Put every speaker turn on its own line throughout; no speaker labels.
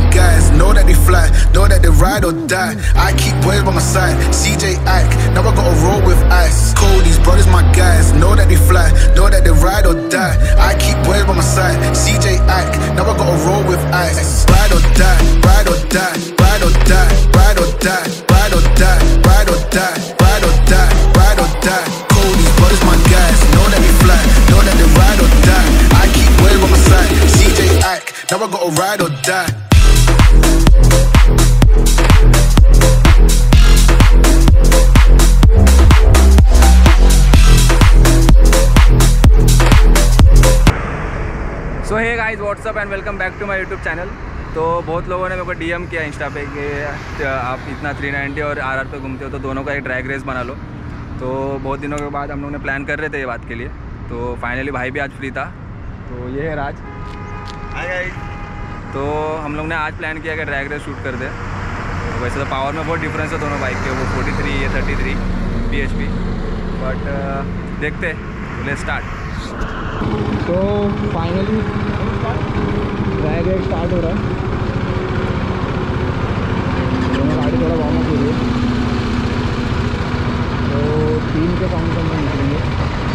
my guys, know that they fly, know that they ride or die. I keep boys by my side, CJ Ike, now I gotta roll with ice. Cody's brothers, my guys, know that they fly, know that they ride or die. I keep boys by my side, CJ Ike, now I gotta roll with ice. Ride or die, ride or die, ride or die, ride or die, ride or die, ride or die, ride or die, ride or die. Cody's brothers, my guys, know that they fly, know that they ride or die. I keep boys by my side, CJ Ike, now I gotta ride or die.
So hey guys what's up and welcome back to my YouTube channel. तो बहुत लोगों ने मेरे को DM किया Insta पे कि आप इतना 390 और आरआर पे घूमते हो तो दोनों का एक ड्रैग रेस बना लो। तो बहुत दिनों के बाद हम लोग ने प्लान कर रहे थे ये बात के लिए, तो फाइनली भाई भी आज फ्री था। तो ये है राज। Hi guys. तो हम लोग ने आज प्लान किया कि ड्रैग रेस शूट कर दे। तो वैसे तो पावर में बहुत डिफरेंस है दोनों बाइक के, वो 43 ये 33 bhp, बट देखते लेट्स स्टार्ट। तो फाइनली ड्रैग रेस स्टार्ट हो रहा है। दोनों गाड़ी थोड़ा वार्म अप हो रही है, तो 3 के काउंट में निकलेंगे।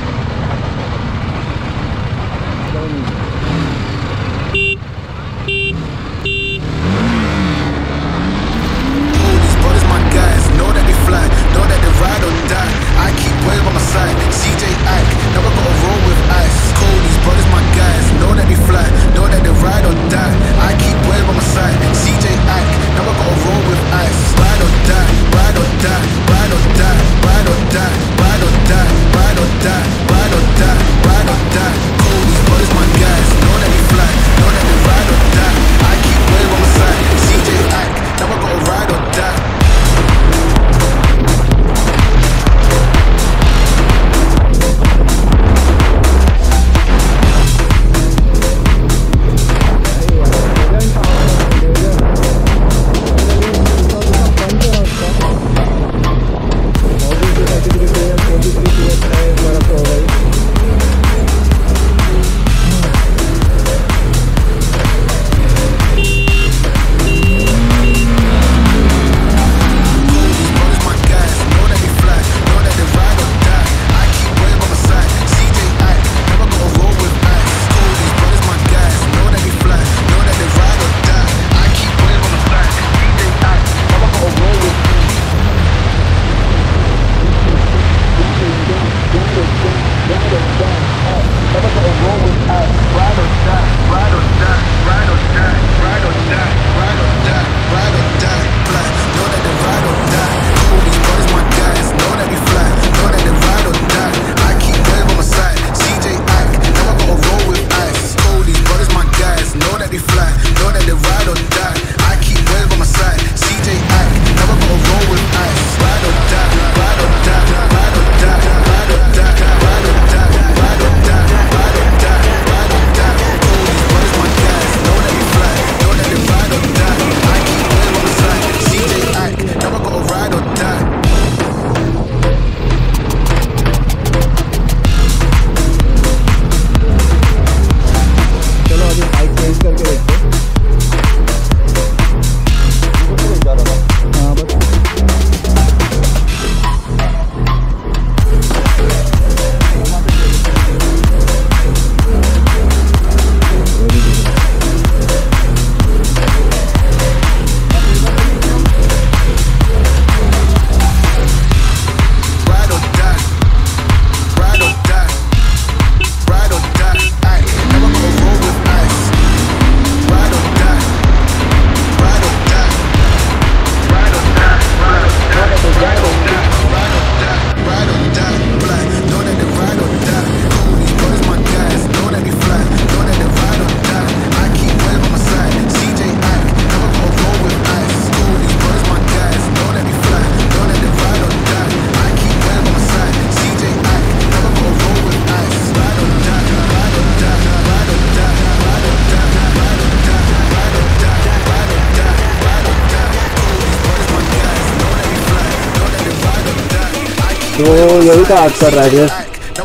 तो यही था आज का ड्रैग रेस।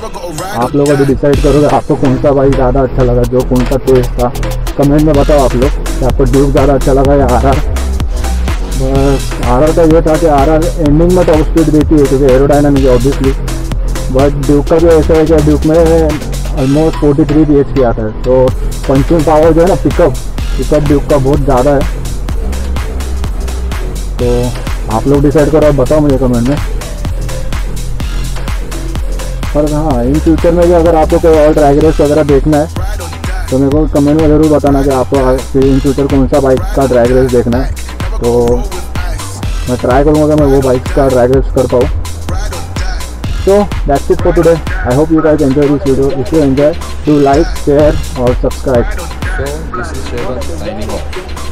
आप लोग अभी डिसाइड करोगे आपको कौन सा बाइक ज़्यादा अच्छा लगा, जो कौन सा टेस्ट था, कमेंट में बताओ आप लोग। कि आपको ड्यूक ज़्यादा अच्छा लगा या आर आर। बस आर आर का ये था कि आर आर एंडिंग में टॉप स्पीड देती है क्योंकि एरोडायनामिक है ऑब्वियसली, बट ड्यूक का भी ऐसा है कि ड्यूक में ऑलमोस्ट 43 bhp आता है, तो पंचिंग पावर जो है ना, पिकअप ड्यूक का बहुत ज़्यादा है। तो आप लोग डिसाइड करो, आप बताओ मुझे कमेंट में। और हाँ, इन फ्यूचर में भी अगर आपको कोई और ड्रैग रेस वगैरह देखना है तो मेरे को कमेंट में ज़रूर बताना कि आपको इन फ्यूचर कौन सा बाइक का ड्रैग रेस देखना है, तो मैं ट्राई करूँगा कि मैं वो बाइक का ड्रैग रेस कर पाऊँ। So that's it for today. I hope you guys enjoy this video. If you enjoy, do like, share or subscribe.
So this is Saibazc signing off.